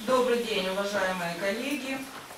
Добрый день, уважаемые коллеги.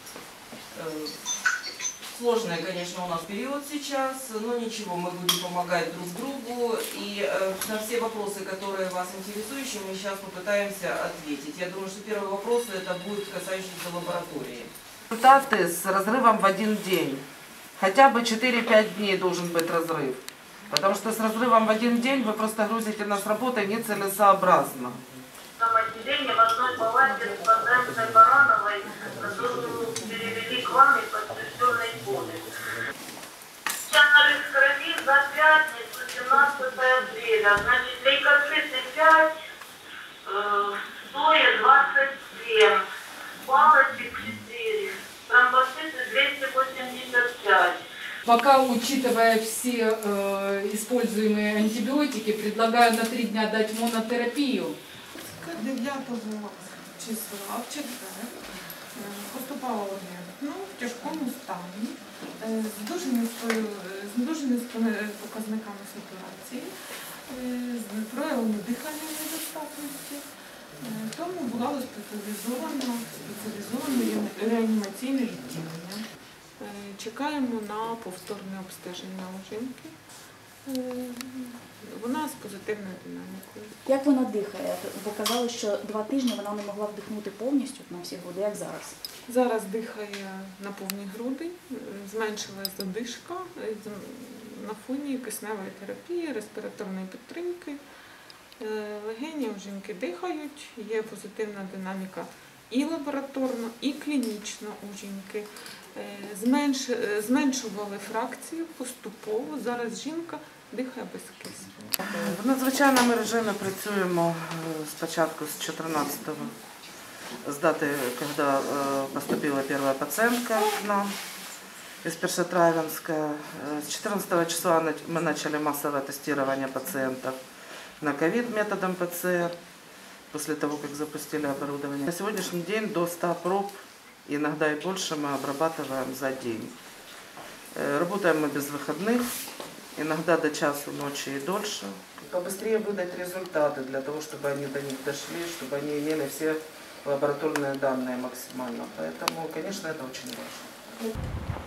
Сложный, конечно, у нас период сейчас, но ничего, мы будем помогать друг другу. И на все вопросы, которые вас интересующие, мы сейчас попытаемся ответить. Я думаю, что первый вопрос это будет касающийся лаборатории. Результаты с разрывом в один день. Хотя бы 4-5 дней должен быть разрыв. Потому что с разрывом в один день вы просто грузите нас работой нецелесообразно. Самоотделение в одной палате с пациенткой Барановой, которую перевели к вам из подтвержденной боли. Анализ крови за пятницу, 17 апреля. Значит, лейкоциты 5, соя 27, палочек 4, тромбоциты 285. Пока, учитывая все используемые антибиотики, предлагаю на 3 дня дать монотерапию. 9 числа в четвер поступала в тяжкому стані, з дуже низькими показниками сатурації, з проявами дихальної недостатності, тому була госпіталізована реанімаційне відділення. Чекаємо на повторне обстеження у жінки. Вона з позитивною динамікою. Як вона дихає? Ви казали, що 2 тижні вона не могла вдихнути повністю на всі груди. Як зараз? Зараз дихає на повні груди, зменшилась задишка на фоні кисневої терапії, респіраторної підтримки. Легені у жінки дихають, є позитивна динаміка і лабораторно, і клінічно у жінки. Зменшували фракцію поступово, зараз жінка дихає без кисню. В надзвичайному режимі працюємо спочатку з 14-го, з дати, коли поступила перша пацієнтка к нам из Першотравенска. С 14 числа мы начали массовое тестирование пациентов на ковид методом ПЦР, после того, как запустили оборудование. На сегодняшний день до 100 проб, иногда и больше, мы обрабатываем за день. Работаем мы без выходных, иногда до часу ночи и дольше. Побыстрее выдать результаты, для того, чтобы они до них дошли, чтобы они имели все лабораторные данные максимально. Поэтому, конечно, это очень важно.